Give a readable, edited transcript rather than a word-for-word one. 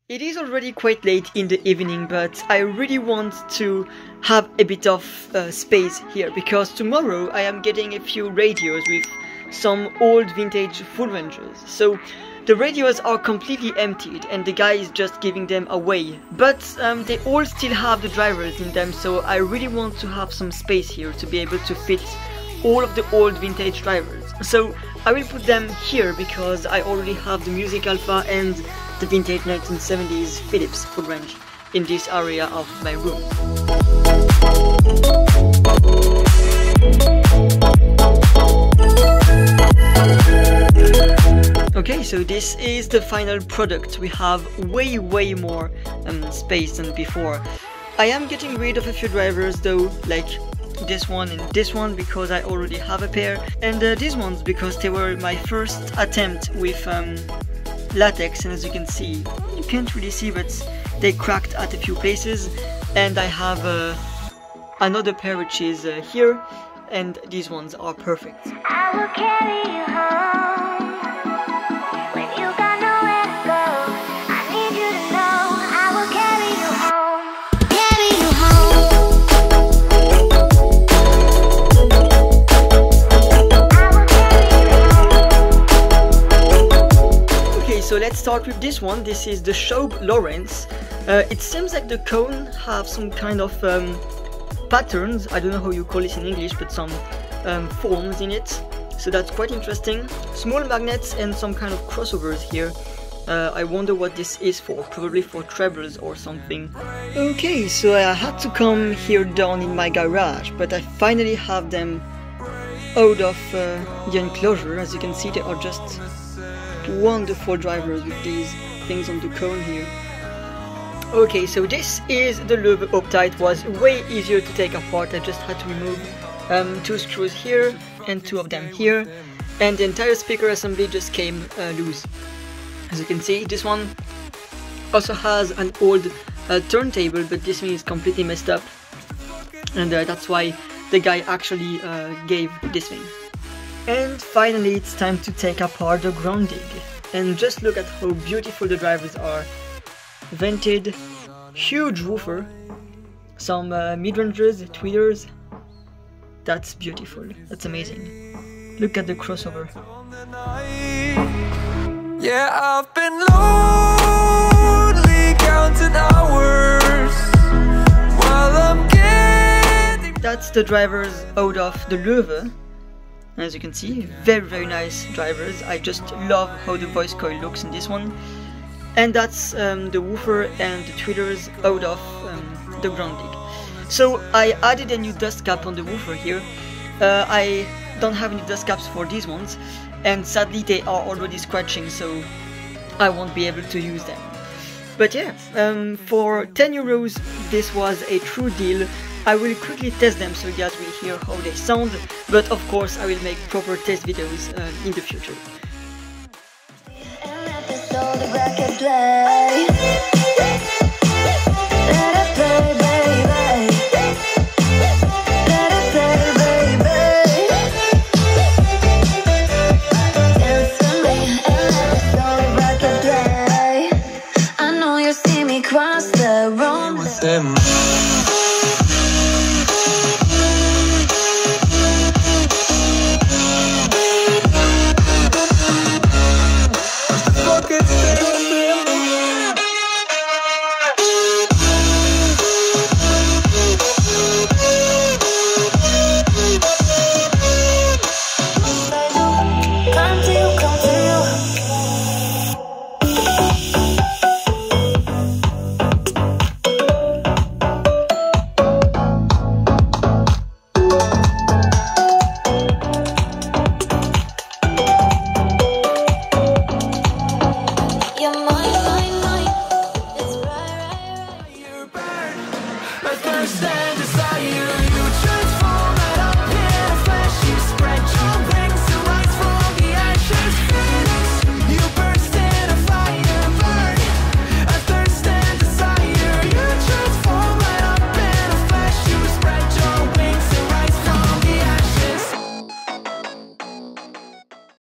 It is already quite late in the evening, but I really want to have a bit of space here, because tomorrow I am getting a few radios with some old vintage Full Rangers. So the radios are completely emptied and the guy is just giving them away, but they all still have the drivers in them, so I really want to have some space here to be able to fit all of the old vintage drivers. So I will put them here because I already have the Music Alpha and the vintage 1970s Philips Full Range in this area of my room. Okay, so this is the final product. We have way more space than before. I am getting rid of a few drivers though, like this one and this one because I already have a pair, and these ones because they were my first attempt with latex, and as you can see, you can't really see, but they cracked at a few places. And I have another pair which is here, and these ones are perfect. I will carry you home when you got nowhere to go. I need you to know I will carry you home. Carry you home. Okay, so let's start with this one. This is the Schaub Lawrence. It seems like the cone have some kind of patterns, I don't know how you call it in English, but some forms in it, so that's quite interesting. Small magnets and some kind of crossovers here. I wonder what this is for, probably for trebles or something. Okay, so I had to come here down in my garage, but I finally have them out of the enclosure. As you can see, they are just wonderful drivers with these things on the cone here. Okay, so this is the Löwe Opta. It was way easier to take apart. I just had to remove 2 screws here and 2 of them here, and the entire speaker assembly just came loose. As you can see, this one also has an old turntable, but this one is completely messed up, and that's why the guy actually gave this thing. And finally, it's time to take apart the ground dig, and just look at how beautiful the drivers are. Vented, huge woofer, some mid-rangers, tweeters. That's beautiful, that's amazing. Look at the crossover. Yeah, I've been lonely counting hours while I'm getting... That's the drivers out of the Löwe. As you can see, very nice drivers. I just love how the voice coil looks in this one. And that's the woofer and the tweeters out of the ground dig. So I added a new dust cap on the woofer here. I don't have any dust caps for these ones, and sadly they are already scratching, so I won't be able to use them. But yeah, for 10 euros this was a true deal. I will quickly test them so you guys will hear how they sound, but of course I will make proper test videos in the future. So the record play. Let it play, baby. Let it play, baby. Dance to me and let the soul record play. I know you see me cross the room with them. Fuck it.